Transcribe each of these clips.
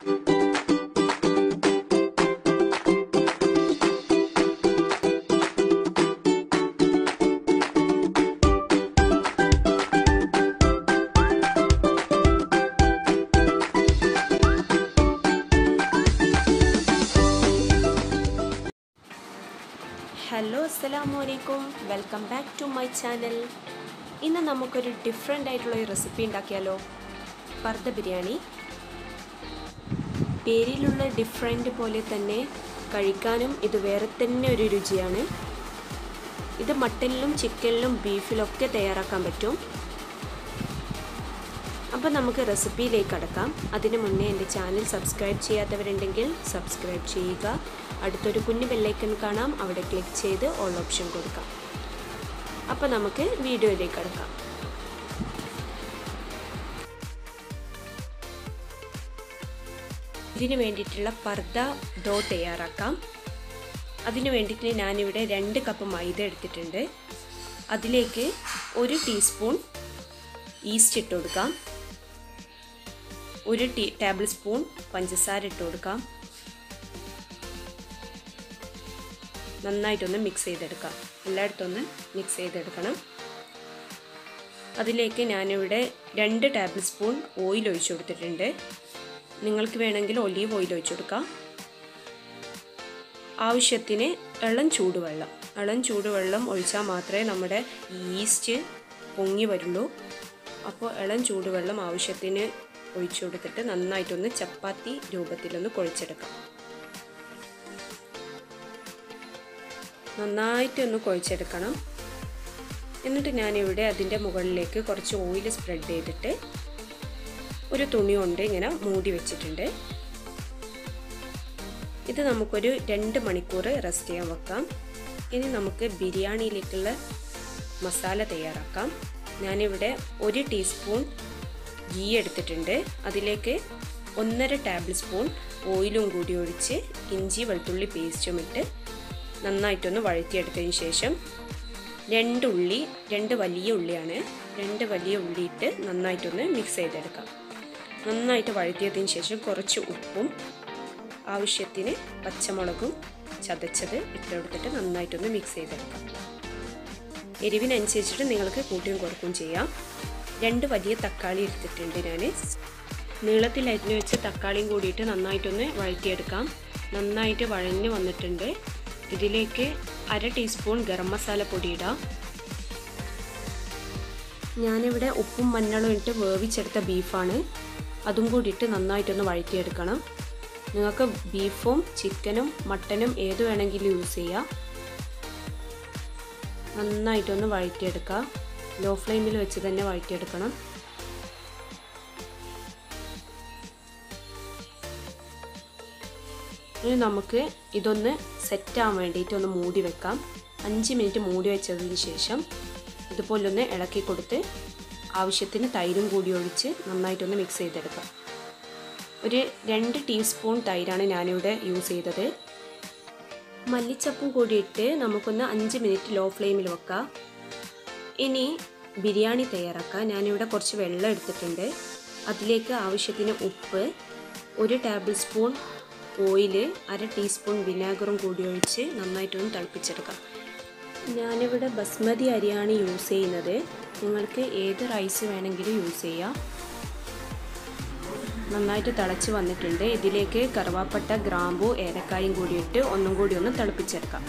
Hello, Assalamualaikum. Welcome back to my channel. ഇന്ന് നമുക്കൊരു different ആയിട്ടുള്ള ഒരു റെസിപ്പി ഉണ്ടാക്കിയാലോ. പർദ്ദ ബിരിയാണി. പേരിലുള്ള ഡിഫറെൻ്റ് പോലെ തന്നെ കഴിക്കാനും ഇത് വേറെ തന്നെ ഒരു രുചിയാണ്. ഇത് മട്ടനിലും ചിക്കനിലും ബീഫിലൊക്കെ തയ്യാറാക്കാൻ പറ്റും. അപ്പോൾ നമുക്ക് റെസിപ്പിയിലേക്ക് കടക്കാം. അതിനു മുന്നേ എൻ്റെ ചാനൽ സബ്സ്ക്രൈബ് ചെയ്യാത്തവരുണ്ടെങ്കിൽ സബ്സ്ക്രൈബ് ചെയ്യുക. അടുത്തൊരു കുഞ്ഞു ബെല്ലൈക്കൺ കാണാം, അവിടെ ക്ലിക്ക് ചെയ്ത് ഓൾ ഓപ്ഷൻ കൊടുക്കാം. അപ്പോൾ നമുക്ക് വീഡിയോയിലേക്ക് കടക്കാം. ഇതിനു വേണ്ടിയിട്ടുള്ള പർദ്ദ ഡോ തയ്യാറാക്കാം. അതിനു വേണ്ടിയിട്ട് ഞാനിവിടെ 2 കപ്പ് മൈദ എടുത്തിട്ടുണ്ട്. അതിലേക്ക് 1 ടീസ്പൂൺ ഈസ്റ്റ് ഇട്ട് കൊടുക്കാം. 1 ടേബിൾ സ്പൂൺ പഞ്ചസാര ഇട്ട് കൊടുക്കാം. നന്നായിട്ടൊന്ന് മിക്സ് ചെയ്തെടുക്കാം. എല്ലായിടത്തും ഒന്ന് മിക്സ് ചെയ്തെടുക്കണം. അതിലേക്ക് ഞാനിവിടെ 2 ടേബിൾ സ്പൂൺ ഓയിൽ ഒഴിച്ചു കൊടുത്തിട്ടുണ്ട്. നിങ്ങൾക്ക് വേണമെങ്കിൽ ഒലീവ് ഓയിൽ ഒഴിച്ചു കൊടുക്കാം. ആവശ്യത്തിന് ഇളം ചൂടുവെള്ളം ഒഴിച്ചാൽ മാത്രമേ നമ്മുടെ ഈസ്റ്റ് പൊങ്ങി വരുള്ളൂ. അപ്പോൾ ഇളം ചൂടുവെള്ളം ആവശ്യത്തിന് ഒഴിച്ചു കൊടുത്തിട്ട് നന്നായിട്ടൊന്ന് ചപ്പാത്തി രൂപത്തിലൊന്ന് കുഴച്ചെടുക്കാം. നന്നായിട്ടൊന്ന് കുഴച്ചെടുക്കണം. എന്നിട്ട് ഞാനിവിടെ അതിൻ്റെ മുകളിലേക്ക് കുറച്ച് ഓയിൽ സ്പ്രെഡ് ചെയ്തിട്ട് ഒരു തുണി കൊണ്ട് ഇങ്ങനെ മൂടി വെച്ചിട്ടുണ്ട്. ഇത് നമുക്കൊരു 2 മണിക്കൂർ റെസ്റ്റ് ചെയ്യാൻ വെക്കാം. ഇനി നമുക്ക് ബിരിയാണിയിലേക്കുള്ള മസാല തയ്യാറാക്കാം. ഞാനിവിടെ 1 ടീസ്പൂൺ ഗീ എടുത്തിട്ടുണ്ട്. അതിലേക്ക് 1.5 ടേബിൾ സ്പൂൺ ഓയിലും കൂടി ഒഴിച്ച് ഇഞ്ചി വെളുത്തുള്ളി പേസ്റ്റും ഇട്ട് നന്നായിട്ടൊന്ന് വഴറ്റിയെടുത്തതിന് ശേഷം 2 വലിയ ഉള്ളിയാണ്, 2 വലിയ ഉള്ളി ഇട്ട് നന്നായിട്ടൊന്ന് മിക്സ് ചെയ്തെടുക്കാം. നന്നായിട്ട് വഴറ്റിയതിന് ശേഷം കുറച്ച് ഉപ്പും ആവശ്യത്തിന് പച്ചമുളകും ചതച്ചത് ഇട്ടെടുത്തിട്ട് നന്നായിട്ടൊന്ന് മിക്സ് ചെയ്തെടുക്കാം. എരിവിനനുസരിച്ചിട്ട് നിങ്ങൾക്ക് കൂട്ടിയും കുറക്കും ചെയ്യാം. 2 വലിയ തക്കാളി എടുത്തിട്ടുണ്ട്. ഞാൻ നീളത്തിൽ അരിഞ്ഞു വെച്ച് തക്കാളിയും കൂടിയിട്ട് നന്നായിട്ടൊന്ന് വഴറ്റിയെടുക്കാം. നന്നായിട്ട് വഴഞ്ഞ് വന്നിട്ടുണ്ട്. ഇതിലേക്ക് 1/2 ടീസ്പൂൺ ഗരം മസാല പൊടി ഇടാം. ഞാനിവിടെ ഉപ്പും മഞ്ഞളും ഇട്ട് വേവിച്ചെടുത്ത ബീഫാണ്. അതും കൂടിയിട്ട് നന്നായിട്ടൊന്ന് വഴറ്റിയെടുക്കണം. നിങ്ങൾക്ക് ബീഫും ചിക്കനും മട്ടനും ഏത് വേണമെങ്കിലും യൂസ് ചെയ്യാം. നന്നായിട്ടൊന്ന് വഴറ്റിയെടുക്കുക. ലോ ഫ്ലെയിമിൽ വെച്ച് തന്നെ വഴറ്റിയെടുക്കണം. ഇനി നമുക്ക് ഇതൊന്ന് സെറ്റാകാൻ വേണ്ടിയിട്ട് ഒന്ന് മൂടി വെക്കാം. 5 മിനിറ്റ് മൂടി വെച്ചതിന് ശേഷം ഇതുപോലൊന്ന് ഇളക്കി കൊടുത്ത് ആവശ്യത്തിന് തൈരും കൂടി ഒഴിച്ച് നന്നായിട്ടൊന്ന് മിക്സ് ചെയ്തെടുക്കാം. ഒരു 2 ടീസ്പൂൺ തൈരാണ് ഞാനിവിടെ യൂസ് ചെയ്തത്. മല്ലിച്ചപ്പും കൂടി ഇട്ട് നമുക്കൊന്ന് 5 മിനിറ്റ് ലോ ഫ്ലെയിമിൽ വെക്കാം. ഇനി ബിരിയാണി തയ്യാറാക്കാം. ഞാനിവിടെ കുറച്ച് വെള്ളം എടുത്തിട്ടുണ്ട്. അതിലേക്ക് ആവശ്യത്തിന് ഉപ്പ്, 1 ടേബിൾ സ്പൂൺ ഓയിൽ, 1/2 ടീസ്പൂൺ വിനാഗറും കൂടി ഒഴിച്ച് നന്നായിട്ടൊന്ന് തിളപ്പിച്ചെടുക്കാം. ഞാനിവിടെ ബസ്മതി അരിയാണ് യൂസ് ചെയ്യുന്നത്. നിങ്ങൾക്ക് ഏത് റൈസ് വേണമെങ്കിലും യൂസ് ചെയ്യാം. നന്നായിട്ട് തിളച്ച് വന്നിട്ടുണ്ട്. ഇതിലേക്ക് കറുവാപ്പട്ട, ഗ്രാമ്പൂ, ഏലക്കായും കൂടി ഇട്ട് ഒന്നും കൂടി ഒന്ന് തിളപ്പിച്ചെടുക്കാം.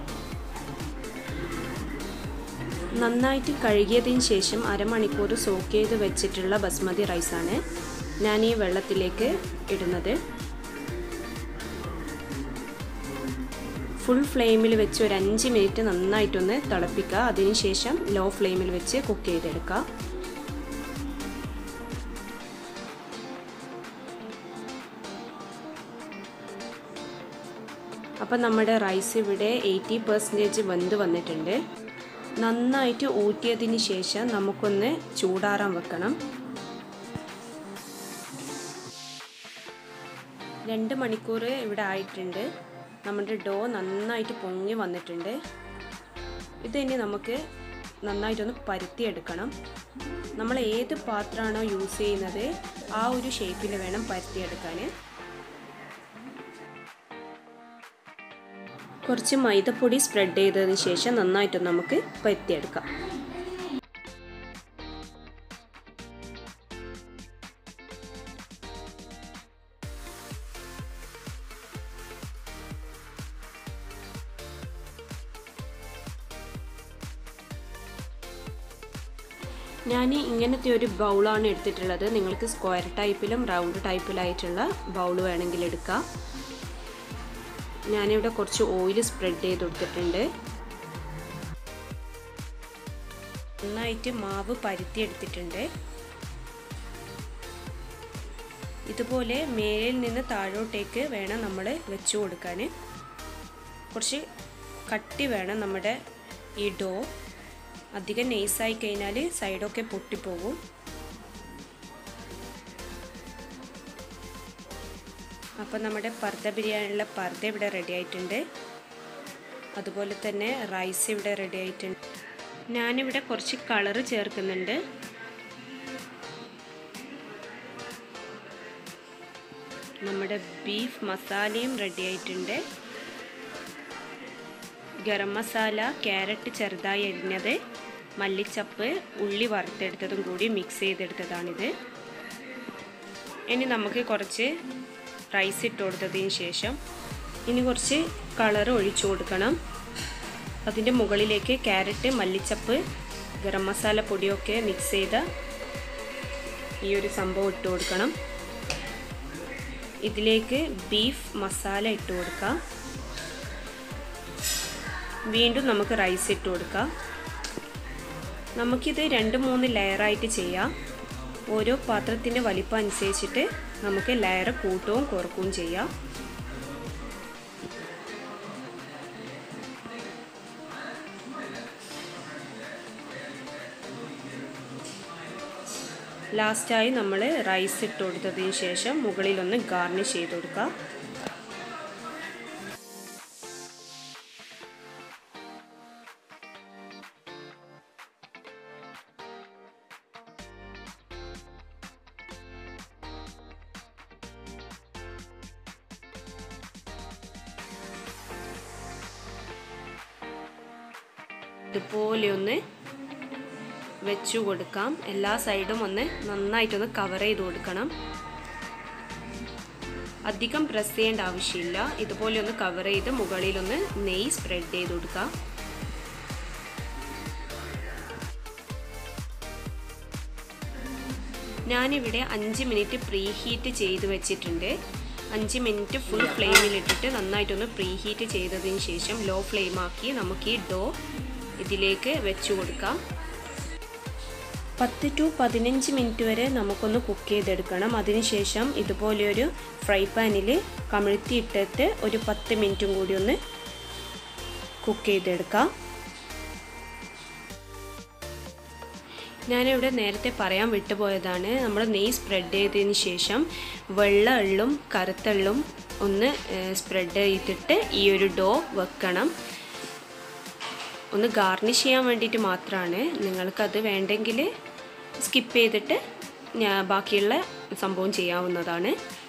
നന്നായിട്ട് കഴുകിയതിന് ശേഷം 1/2 മണിക്കൂർ സോക്ക് ചെയ്ത് വെച്ചിട്ടുള്ള ബസ്മതി റൈസാണ് ഞാൻ ഈ വെള്ളത്തിലേക്ക് ഇടുന്നത്. ഫുൾ ഫ്ലെയിമിൽ വെച്ച് ഒരു 5 മിനിറ്റ് നന്നായിട്ടൊന്ന് തിളപ്പിക്കുക. അതിനുശേഷം ലോ ഫ്ലെയിമിൽ വെച്ച് കുക്ക് ചെയ്തെടുക്കുക. അപ്പം നമ്മുടെ റൈസ് ഇവിടെ 80% വെന്ത് വന്നിട്ടുണ്ട്. നന്നായിട്ട് ഊറ്റിയതിന് ശേഷം നമുക്കൊന്ന് ചൂടാറാൻ വെക്കണം. 2 മണിക്കൂർ ഇവിടെ ആയിട്ടുണ്ട്. നമ്മുടെ ഡോ നന്നായിട്ട് പൊങ്ങി വന്നിട്ടുണ്ട്. ഇത് ഇനി നമുക്ക് നന്നായിട്ടൊന്ന് പരത്തിയെടുക്കണം. നമ്മൾ ഏത് പാത്രമാണോ യൂസ് ചെയ്യുന്നത് ആ ഒരു ഷേപ്പിൽ വേണം പരത്തിയെടുക്കാൻ. കുറച്ച് മൈദപ്പൊടി സ്പ്രെഡ് ചെയ്തതിന് ശേഷം നന്നായിട്ട് നമുക്ക് പരത്തിയെടുക്കാം. ഞാൻ ഇങ്ങനത്തെ ഒരു ബൗളാണ് എടുത്തിട്ടുള്ളത്. നിങ്ങൾക്ക് സ്ക്വയർ ടൈപ്പിലും റൗണ്ട് ടൈപ്പിലായിട്ടുള്ള ബൗൾ വേണമെങ്കിൽ എടുക്കാം. ഞാനിവിടെ കുറച്ച് ഓയിൽ സ്പ്രെഡ് ചെയ്ത് കൊടുത്തിട്ടുണ്ട്. നന്നായിട്ട് മാവ് പരത്തി എടുത്തിട്ടുണ്ട്. ഇതുപോലെ മേലിൽ നിന്ന് താഴോട്ടേക്ക് വേണം നമ്മൾ വെച്ചു കൊടുക്കാൻ. കുറച്ച് കട്ടി വേണം നമ്മുടെ ഈ ഡോ. അധികം നൈസായി കഴിഞ്ഞാൽ സൈഡൊക്കെ പൊട്ടിപ്പോകും. അപ്പോൾ നമ്മുടെ പർദ്ദ ബിരിയാണിയുള്ള പർദ്ദ ഇവിടെ റെഡി ആയിട്ടുണ്ട്. അതുപോലെ തന്നെ റൈസ് ഇവിടെ റെഡി ആയിട്ടുണ്ട്. ഞാനിവിടെ കുറച്ച് കളറ് ചേർക്കുന്നുണ്ട്. നമ്മുടെ ബീഫ് മസാലയും റെഡി ആയിട്ടുണ്ട്. ഗരം മസാല, ക്യാരറ്റ് ചെറുതായി അരിഞ്ഞത്, മല്ലിച്ചപ്പ്, ഉള്ളി വറുത്തെടുത്തതും കൂടി മിക്സ് ചെയ്തെടുത്തതാണിത്. ഇനി നമുക്ക് കുറച്ച് റൈസ് ഇട്ട് കൊടുത്തതിന് ശേഷം ഇനി കുറച്ച് കളർ ഒഴിച്ചു കൊടുക്കണം. അതിൻ്റെ മുകളിലേക്ക് ക്യാരറ്റ്, മല്ലിച്ചപ്പ്, ഗരം മസാല പൊടിയൊക്കെ മിക്സ് ചെയ്ത ഈ ഒരു സംഭവം ഇട്ട് കൊടുക്കണം. ഇതിലേക്ക് ബീഫ് മസാല ഇട്ട് കൊടുക്കാം. വീണ്ടും നമുക്ക് റൈസ് ഇട്ട് കൊടുക്കാം. നമുക്കിത് 2-3 ലെയറായിട്ട് ചെയ്യാം. ഓരോ പാത്രത്തിൻ്റെ വലിപ്പം അനുസരിച്ചിട്ട് നമുക്ക് ലെയർ കൂട്ടവും കുറക്കുകയും ചെയ്യാം. ലാസ്റ്റായി നമ്മൾ റൈസ് ഇട്ട് കൊടുത്തതിന് ശേഷം മുകളിലൊന്ന് ഗാർണിഷ് ചെയ്ത് കൊടുക്കാം. ഇതുപോലെ ഒന്ന് വെച്ചു കൊടുക്കാം. എല്ലാ സൈഡും ഒന്ന് നന്നായിട്ടൊന്ന് കവർ ചെയ്ത് കൊടുക്കണം. അധികം പ്രസ് ചെയ്യേണ്ട ആവശ്യമില്ല. ഇതുപോലെ ഒന്ന് കവർ ചെയ്ത് മുകളിലൊന്ന് നെയ്യ് സ്പ്രെഡ് ചെയ്ത് കൊടുക്കാം. ഞാനിവിടെ 5 മിനിറ്റ് പ്രീ ഹീറ്റ് ചെയ്ത് വെച്ചിട്ടുണ്ട്. 5 മിനിറ്റ് ഫുൾ ഫ്ലെയിമിലിട്ടിട്ട് നന്നായിട്ടൊന്ന് പ്രീ ഹീറ്റ് ചെയ്തതിന് ശേഷം ലോ ഫ്ലെയിമാക്കി നമുക്ക് ഈ ഡോ ഇതിലേക്ക് വെച്ചു കൊടുക്കാം. 10 to 15 മിനിറ്റ് വരെ നമുക്കൊന്ന് കുക്ക് ചെയ്തെടുക്കണം. അതിനുശേഷം ഇതുപോലെയൊരു ഫ്രൈ പാനിൽ കമിഴ്ത്തിയിട്ടിട്ട് ഒരു 10 മിനിറ്റും കൂടി ഒന്ന് കുക്ക് ചെയ്തെടുക്കാം. ഞാനിവിടെ നേരത്തെ പറയാൻ വിട്ടുപോയതാണ്. നമ്മൾ നെയ്യ് സ്പ്രെഡ് ചെയ്തതിന് ശേഷം വെള്ള എള്ളും കറുത്ത എള്ളും ഒന്ന് സ്പ്രെഡ് ചെയ്തിട്ട് ഈ ഒരു ഡോ വെക്കണം. ഒന്ന് ഗാർണിഷ് ചെയ്യാൻ വേണ്ടിയിട്ട് മാത്രമാണ്. നിങ്ങൾക്കത് വേണ്ടെങ്കിൽ സ്കിപ്പ് ചെയ്തിട്ട് ബാക്കിയുള്ള സംഭവം ചെയ്യാവുന്നതാണ്.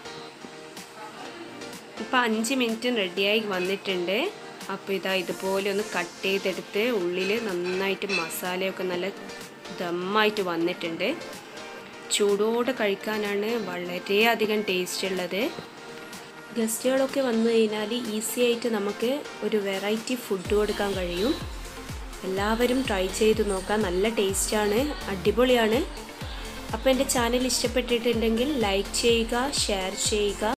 ഇപ്പോൾ 5 മിനിറ്റ് റെഡിയായി വന്നിട്ടുണ്ട്. അപ്പോൾ ഇതാ ഇതുപോലെ ഒന്ന് കട്ട് ചെയ്തെടുത്ത് ഉള്ളിൽ നന്നായിട്ട് മസാലയൊക്കെ നല്ല ദമ്മായിട്ട് വന്നിട്ടുണ്ട്. ചൂടോടെ കഴിക്കാനാണ് വളരെയധികം ടേസ്റ്റ് ഉള്ളത്. ഗസ്റ്റുകളൊക്കെ വന്നു കഴിഞ്ഞാൽ ഈസി ആയിട്ട് നമുക്ക് ഒരു വെറൈറ്റി ഫുഡ് കൊടുക്കാൻ കഴിയും. എല്ലാവരും ട്രൈ ചെയ്ത് നോക്കാം. നല്ല ടേസ്റ്റാണ്, അടിപൊളിയാണ്. അപ്പോൾ എൻ്റെ ചാനൽ ഇഷ്ടപ്പെട്ടിട്ടുണ്ടെങ്കിൽ ലൈക്ക് ചെയ്യുക, ഷെയർ ചെയ്യുക.